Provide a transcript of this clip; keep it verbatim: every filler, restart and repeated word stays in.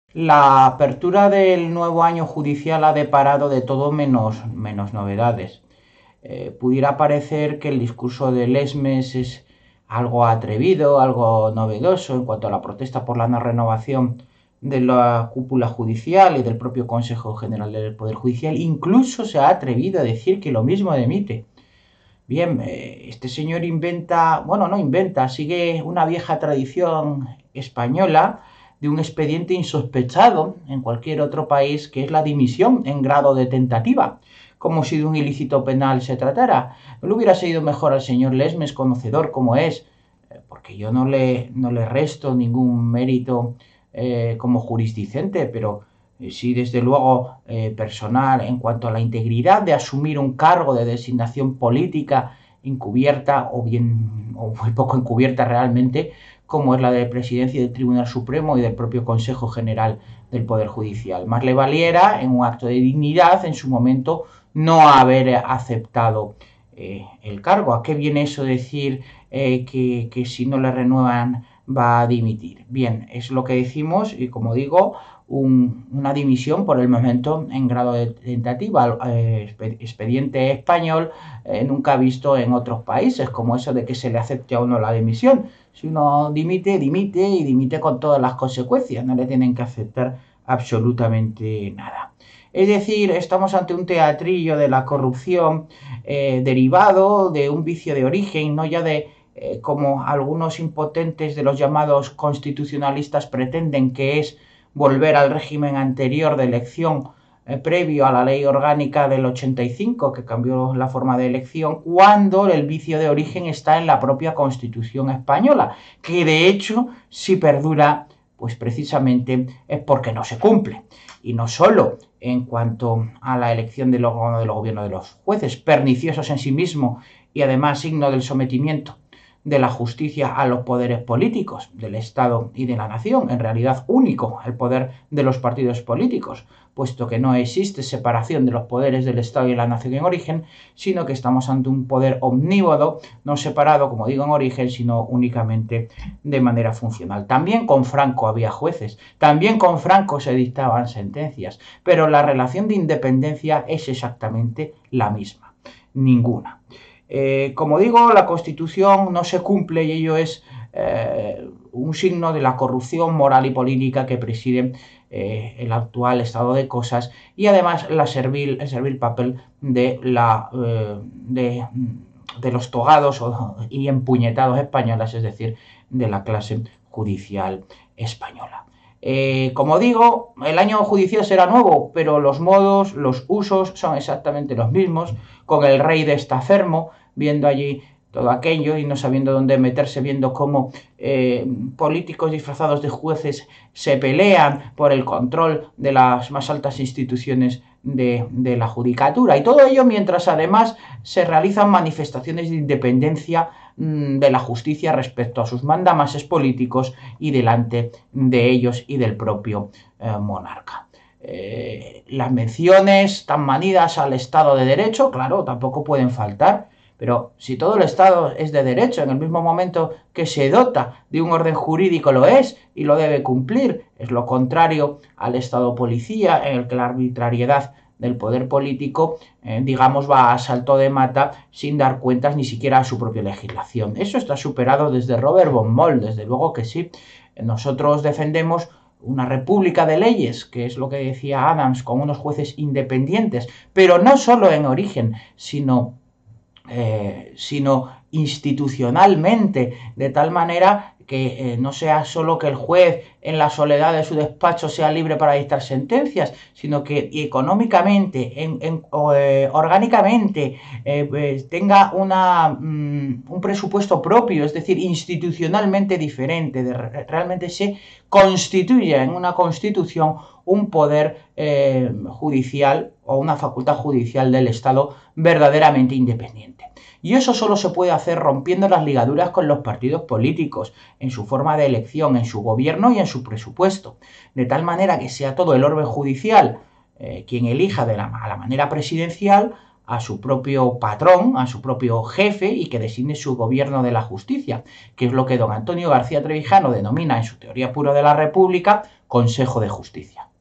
La apertura del nuevo año judicial ha deparado de todo menos, menos novedades. Eh, pudiera parecer que el discurso de Lesmes es algo atrevido, algo novedoso en cuanto a la protesta por la no renovación de la cúpula judicial y del propio Consejo General del Poder Judicial. Incluso se ha atrevido a decir que lo mismo demite. Bien, eh, este señor inventa, bueno, no inventa, sigue una vieja tradición española de un expediente insospechado en cualquier otro país, que es la dimisión en grado de tentativa, como si de un ilícito penal se tratara. ¿No le hubiera sido mejor al señor Lesmes, conocedor como es, eh, porque yo no le, no le resto ningún mérito eh, como jurisdicente, pero eh, sí desde luego eh, personal en cuanto a la integridad de asumir un cargo de designación política encubierta o bien o muy poco encubierta realmente, como es la de presidencia del Tribunal Supremo y del propio Consejo General del Poder Judicial. Más le valiera, en un acto de dignidad, en su momento, no haber aceptado eh, el cargo. ¿A qué viene eso decir eh, que, que si no le renuevan va a dimitir? Bien, es lo que decimos y, como digo, un, una dimisión por el momento en grado de tentativa, eh, expediente español eh, nunca visto en otros países, como eso de que se le acepte a uno la dimisión. Si uno dimite, dimite y dimite con todas las consecuencias, no le tienen que aceptar absolutamente nada. Es decir, estamos ante un teatrillo de la corrupción eh, derivado de un vicio de origen, no ya de eh, como algunos impotentes de los llamados constitucionalistas pretenden, que es volver al régimen anterior de elección eh, previo a la ley orgánica del ochenta y cinco, que cambió la forma de elección, cuando el vicio de origen está en la propia Constitución española, que de hecho, si perdura, pues precisamente es porque no se cumple. Y no solo en cuanto a la elección del órgano del gobierno de los jueces, perniciosos en sí mismo y además signo del sometimiento de la justicia a los poderes políticos del Estado y de la nación, en realidad único el poder de los partidos políticos, puesto que no existe separación de los poderes del Estado y de la nación en origen, sino que estamos ante un poder omnívodo, no separado, como digo, en origen, sino únicamente de manera funcional. También con Franco había jueces, también con Franco se dictaban sentencias, pero la relación de independencia es exactamente la misma, ninguna. Eh, como digo, la Constitución no se cumple y ello es eh, un signo de la corrupción moral y política que preside eh, el actual estado de cosas y además la servil, el servil papel de, la, eh, de, de los togados y empuñetados españoles, es decir, de la clase judicial española. Eh, como digo, el año judicial será nuevo, pero los modos, los usos son exactamente los mismos, con el rey de Estafermo, viendo allí todo aquello y no sabiendo dónde meterse, viendo cómo eh, políticos disfrazados de jueces se pelean por el control de las más altas instituciones de, de la judicatura. Y todo ello mientras además se realizan manifestaciones de independencia mmm, de la justicia respecto a sus mandamases políticos y delante de ellos y del propio eh, monarca. Eh, las menciones tan manidas al Estado de Derecho, claro, tampoco pueden faltar. Pero si todo el Estado es de derecho, en el mismo momento que se dota de un orden jurídico lo es y lo debe cumplir, es lo contrario al Estado policía, en el que la arbitrariedad del poder político, eh, digamos, va a salto de mata sin dar cuentas ni siquiera a su propia legislación. Eso está superado desde Robert von Moll, desde luego que sí. Nosotros defendemos una república de leyes, que es lo que decía Adams, con unos jueces independientes, pero no solo en origen, sino Eh, sino institucionalmente, de tal manera que eh, no sea solo que el juez en la soledad de su despacho sea libre para dictar sentencias, sino que económicamente, en, en, eh, orgánicamente, eh, pues tenga una, mm, un presupuesto propio, es decir, institucionalmente diferente, de, realmente se constituya en una constitución un poder eh, judicial o una facultad judicial del Estado verdaderamente independiente. Y eso solo se puede hacer rompiendo las ligaduras con los partidos políticos, en su forma de elección, en su gobierno y en su presupuesto, de tal manera que sea todo el orden judicial eh, quien elija de la, a la manera presidencial a su propio patrón, a su propio jefe y que designe su gobierno de la justicia, que es lo que don Antonio García Trevijano denomina en su teoría pura de la República Consejo de Justicia.